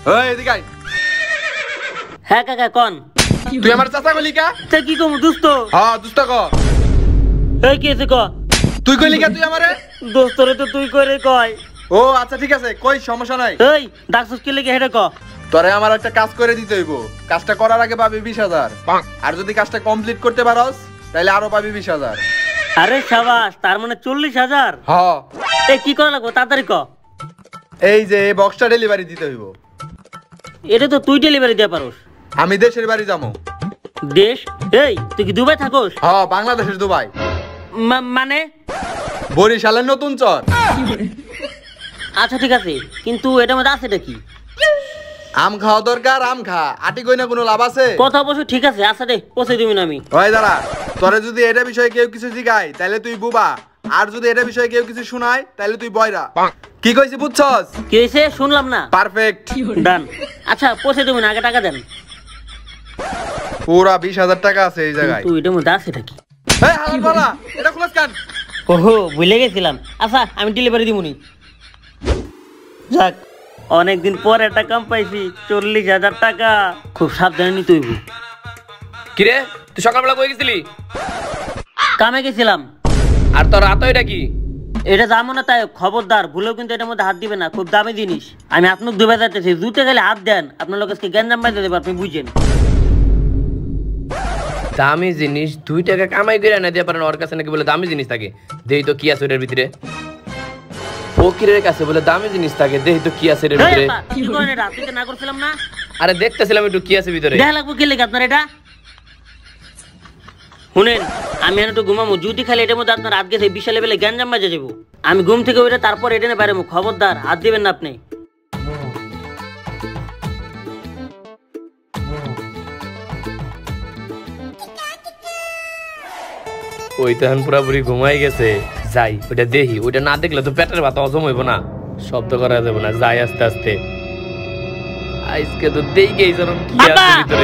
ওই এদিকে আয়। হ্যাঁ কাকা কোন তুই আমার চাচা কইলি কা? তা কি কম দোস্ত? হ্যাঁ দোস্ত ক। এই কি আছে ক? তুই কইলি কা তুই আমারে? দোস্তরে তো তুই করে কয়। ও আচ্ছা ঠিক আছে, কই সমস্যা নাই। এই ডাকছস কি লাগি হেডা ক। তোরে আমার একটা কাজ করে দিতে হইব। কাজটা করার আগে পাবি 20,000, আর যদি কাজটা কমপ্লিট করতে পারস তাহলে আরো পাবি 20,000। আরে শাবাশ, তার মানে 40,000। হ্যাঁ এই কি করা লাগবে তাড়াতাড়ি ক। এই যে এই বক্সটা ডেলিভারি দিতে হইব। এটা তো তুই ডেলিভারি দিয়া পারোস। আমি দেশের বাড়ি যাবো। দেশ? এই তুই কি দুবাই থাকোস? হ্যাঁ বাংলাদেশের দুবাই। মানে বরিশালের নতুন চর। আচ্ছা ঠিক আছে, কিন্তু এটার মধ্যে আছে কি? আম খাওয়া দরকার, আম খা। আটি কই না কোনো লাভ আছে? কথা অবশ্য ঠিক আছে, আচ্ছা দে পৌঁছে দিবি না আমি। ওই দাঁড়া, তোরে যদি এটা বিষয়ে কেউ কিছু জিগায় তাহলে তুই বুবা, আর যদি এটা বিষয়ে কেউ কিছু শোনায় তাহলে তুই বয়রা। কি কইছি বুঝছস? কি হইছে শুনলাম না। Perfect done. আচ্ছা পৌঁছে দিবি না, আগে টাকা দেন। পুরা 20,000 টাকা আছে এই জায়গায়। তুই এটার মধ্যে আছে কি? এই হালাল বালা, এটা খুলস কেন? ওহো ভুলে গেছিলাম। আচ্ছা আমি ডেলিভারি দিবনি। যাক অনেকদিন পর একটা কাম পাইছি, 40,000 টাকা। খুব সাবধানে নিতে হইব। কিরে তুই সকালবেলা কই গেছিলি? কামে গেছিলাম। আর তোর রাত এটা কি? এটা যাবো না তাই খবরদার, ভুলেও কিন্তু এটার মধ্যে হাত দিবে না, খুব দামি জিনিস। আমি আপনাকে দুবে যাচ্ছি, জুতে গেলে হাত দেন, আপনার লোককে গ্যাঞ্জাম বাইতে দেবে, আপনি বুঝেন। দামি জিনিস 2 টাকা কামাই করে না দিয়ে পারেন, ওর কাছে নাকি বলে দামি জিনিস থাকে। দেই তো কি আছে ওটার ভিতরে। ফকিরের কাছে বলে দামি জিনিস থাকে, দেই তো কি আছে এর ভিতরে। কি করেন এটা? আপনি না করছিলাম না? আরে দেখতেছিলাম একটু কি আছে ভিতরে। দেখা লাগবো কি লেগে আপনার এটা। শুনেন আমি একটু ঘুমামো, যদি খালি এটার মধ্যে আপনার হাত গেছে বিশাল লেভেলে গ্যাঞ্জাম বাজে যাবো। আমি ঘুম থেকে ওইটা তারপর এটা নিয়ে বাইরে, খবরদার হাত দিবেন না আপনি। ওই তো এখন পুরাপুরি ঘুমাই গেছে। যাই ওইটা দেখি, ওইটা না দেখলে তো পেটের ভাত হজম হইব না, শব্দ করা যাবে না। যাই আস্তে আস্তে। আজকে তো দেখি এই জন্য কি আছে ভিতরে।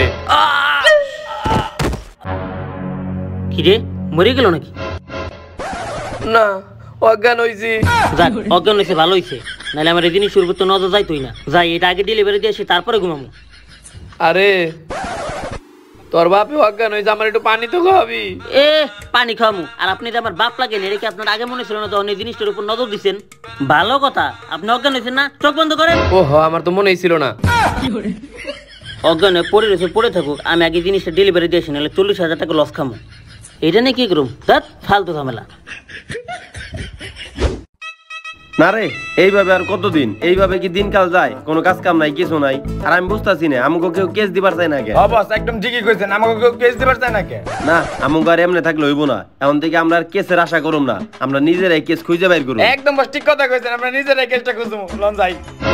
কি রে মরে গেল নাকি? না অজ্ঞান হইছি। যাক অজ্ঞান হয়েছে ভালো হয়েছে, নাহলে আমার এই জিনিস শুরু করতে নজর যাইতোই না। যাই এটা আগে ডেলিভারি দিয়ে আসি, তারপরে ঘুমামো। আরে তোর বাপে অজ্ঞান হয়েছে, আমার একটু পানি তো খাওয়াবি। এ পানি খাওয়ামু? আর আপনি তো আমার বাপ লাগেন, এটা কি আপনার আগে মনে ছিল না যখন এই জিনিসটার উপর নজর দিচ্ছেন? ভালো কথা, আপনি অজ্ঞান হয়েছেন না, চোখ বন্ধ করেন। ওহ আমার তো মনেই ছিল না। অজ্ঞান হয়ে পড়ে রয়েছে, পড়ে থাকুক, আমি আগে জিনিসটা ডেলিভারি দিয়ে আসি, নাহলে 40,000 টাকা লস খামো। এটা নিয়ে কি করুম? ধ্যাৎ ফালতু ঝামেলা। না রে, এইভাবে আর কতদিন? এইভাবে কি দিনকাল যায়? কোনো কাজ কাম নাই, কিছু নাই। আর আমি বুঝতাছি না আমাকে কেউ কেস দিবার চাই না কে। বস একদম ঠিকই কইছেন, আমাকে কেউ কেস দিবার চায় না কে? না আমাকে আর এমনি থাকলে হইব না। এখন থেকে আমরা আর কেসের আশা করুম না, আমরা নিজেরাই কেস খুঁজে বাইর করুম। একদম বস ঠিক কথা কইছেন, আমরা নিজেরাই কেসটা খুঁজবো। লন যাই।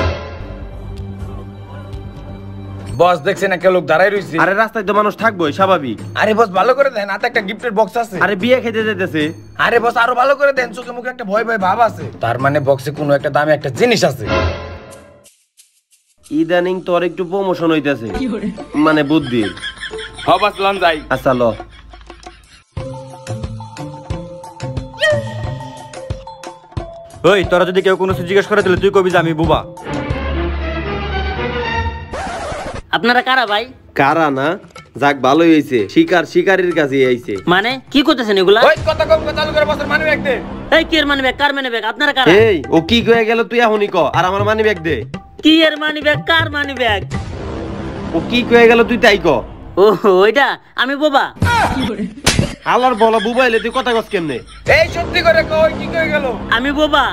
বস দেখছেন একটা লোক দাঁড়াই রইছে। আরে রাস্তায় তো মানুষ থাকবোই, স্বাভাবিক। আরে বস ভালো করে দেন, হাতে একটা গিফটের বক্স আছে। আরে বিয়ে খেতে যেতেছে। আরে বস আরো ভালো করে দেন, চোখে মুখে একটা ভয় ভয় ভাব আছে। তার মানে বক্সে কোনো একটা দামি একটা জিনিস আছে। ইদানিং তোর একটু প্রমোশন হইতেছে, মানে বুদ্ধি। হ্যাঁ বস লন যাই। আচ্ছা ল। ওই তোরা যদি কেউ কোনো কিছু জিজ্ঞেস করে তাহলে তুই কবি যে আমি বুবা। আপনারা কারা ভাই? কারা না? যাক ভালোই হইছে, শিকার শিকারীর কাছে আইছে। মানে কি করতেছেন এগুলা? ওই কথা কম চালু করে বসের মানি ব্যাগ দে। এই কি এর মানি ব্যাগ? কার মানি ব্যাগ? আপনারা কারা? এই ও কি কয়ে গেল তুই এখনই ক, আর আমার মানি ব্যাগ দে। কি এর মানি ব্যাগ? কার মানি ব্যাগ? ও কি কয়ে গেল তুই তাই ক। ও ওইটা আমি বোবা। আলার বলা বুবাইলে তুই কথা কস কেমনে? এই সত্যি করে কই কি কই গেল? আমি বোবা।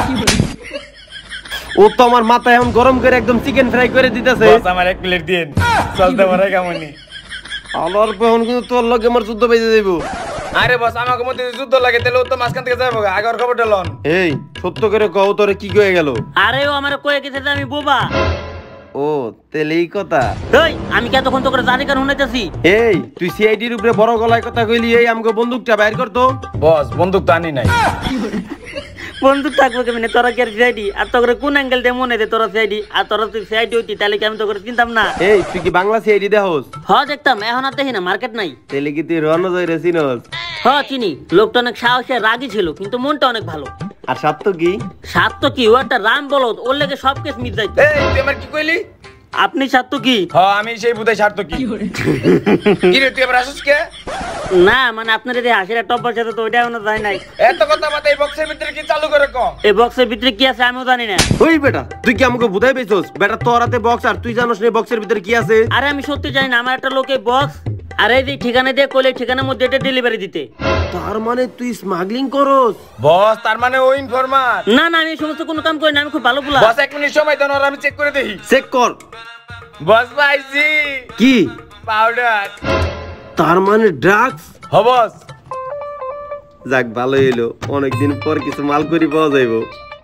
ও তো আমার মাথা এখন গরম করে একদম চিকেন ফ্রাই করে দিতেছে। বস আমার এক প্লেট দিন, চলতে পারে কেমনি? আলার এখন কিন্তু তোর লগে আমার যুদ্ধ বেজে যাইব। আরে বস আমাকে মধ্যে যুদ্ধ লাগে, তাহলে ও তো মাঝখান থেকে যাবো। আগের খবরটা লন। এই সত্য করে কও তোরে কি কয়ে গেল? আরে ও আমার কয়ে গেছে যে আমি বোবা। ও তেলে এই কথা। এই আমি কি এতক্ষণ তো করে জানি কেন শুনাইতেছি? এই তুই সিআইডির উপরে বড় গলায় কথা কইলি, এই আমাকে বন্দুকটা বাইর কর তো। বস বন্দুক তো আনি নাই। বন্দুক থাকবো কেমনে? তোরা কি আর সিআইডি? আর তো করে কোন অ্যাঙ্গেল দিয়ে মনে দে তোরা সিআইডি? আর তোরা তুই সিআইডি হইতি তাহলে কি আমি তো করে চিনতাম না? এই তুই কি বাংলা সিআইডি দেখোস? হ্যাঁ দেখতাম, এখন আর দেখি না, মার্কেট নাই। তেলে কি তুই রণজয় চিনস? হ্যাঁ চিনি, লোকটা অনেক সাহসী আর রাগী ছিল, কিন্তু মনটা অনেক ভালো। আর সাত তো কি? সাত তো কি, ও একটা রাম বলদ, ওর লেগে সব কেস মিট যাইতো। এই তুই আমার কি কইলি? আপনি স্বার্থ কি? হ্যাঁ আমি সেই বুঝাই স্বার্থ কি। কি রে তুই এবার আসিস কে? না মানে আপনার এই হাসির একটা অভ্যাস আছে তো ওইটা এখনো যায় নাই। এত কথা বাদ এই বক্সের ভিতরে কি চালু করে কম। এই বক্সের ভিতরে কি আছে আমিও জানি না। ওই বেটা তুই কি আমাকে বুঝাই পেছস? বেটা তোর হাতে বক্স আর তুই জানোস না বক্সের ভিতরে কি আছে? আরে আমি সত্যি জানি না, আমার একটা লোক এই বক্স আর এই যে ঠিকানা দিয়ে কইলে ঠিকানার মধ্যে এটা ডেলিভারি দিতে। তার মানে তুই স্মাগলিং করস? বস তার মানে ও ইনফরমার। না না আমি এই সমস্ত কোনো কাম করি না, আমি খুব ভালো পোলা। বস 1 মিনিট সময় দেন আর আমি চেক করে দেখি। চেক কর। বস পাইছি। কি পাউডার? তার মানে ড্রাগস? হ বস। যাক ভালো হইলো, অনেকদিন পর কিছু মাল করি পাওয়া যাইব।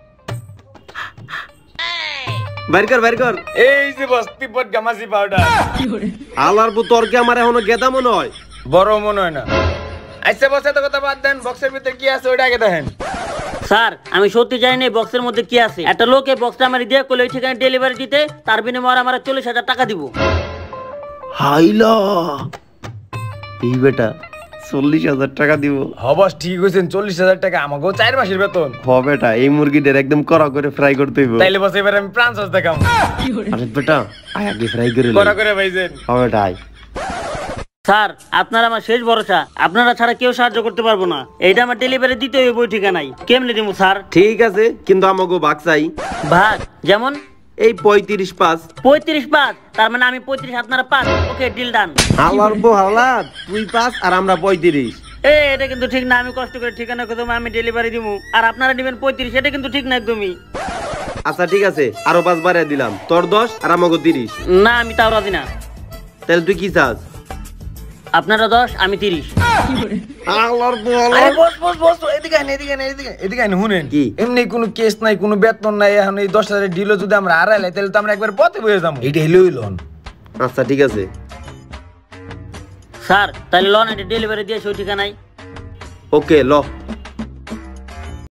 বাইর কর। এই যে বস তিব্বত গামাজি পাউডার। আলার পর তোর কি আমার এখনো গেদা মনে হয়? বড় মনে হয় না। আচ্ছা বস এত কথা বাদ দেন, বক্সের ভিতরে কি আছে ওইটা আগে দেখেন। স্যার আমি সত্যি জানি না এই বক্সের মধ্যে কি আছে। একটা লোক এই বক্সটা আমার দিয়ে কইলে ওই ঠিকানা ডেলিভারি দিতে, তার বিনিময়ে আমার 40,000 টাকা দিব। হাইলা এই বেটা 40,000 টাকা দিব? হ বস ঠিক কইছেন, 40,000 টাকা আমাকেও 4 মাসের বেতন। হ বেটা এই মুরগিটার একদম কড়া করে ফ্রাই করতে হইব। তাইলে বস এবার আমি প্রাণ সস দেখাম। আরে বেটা আয় আগে ফ্রাই করে কড়া করে ভাইছেন। হ বেটা আয়। স্যার আপনার আমার শেষ ভরসা, আপনারা ছাড়া কেউ সাহায্য করতে পারবো না। এইটা আমার ডেলিভারি দিতে হইব ওই ঠিকানায়। কেমনে দিব স্যার? ঠিক আছে কিন্তু আমাকে ভাগ চাই। ভাগ যেমন? এই 35-5। 35-5? তার মানে আমি 35 আপনারা 5। Okay deal done. হালার বো হালা, তুই 5 আর আমরা 35। এটা কিন্তু ঠিক না। আমি কষ্ট করে ঠিকানা কত আমি ডেলিভারি দিব আর আপনারা দিবেন 35, এটা কিন্তু ঠিক না একদমই। আচ্ছা ঠিক আছে আরো 5 বাড়িয়ে দিলাম, তোর 10 আর আমাকে 30। না আমি তাও রাজি না। তাহলে তুই কি চাস? আপনারা 10 আমি 30। হালার বো আরে বস বস বস এদিকে আইন এদিকে আইন শুনেন। কি? এমনি কোনো কেস নাই, কোনো বেতন নাই, এখন এই 10,000 ডিলও যদি আমরা হারাইলাই তাহলে তো আমরা একবার পথে বয়ে যাবো। এটা হইলো আচ্ছা ঠিক আছে। স্যার তাহলে লন এটা ডেলিভারি দিয়ে ওই ঠিকানায়। ওকে ল।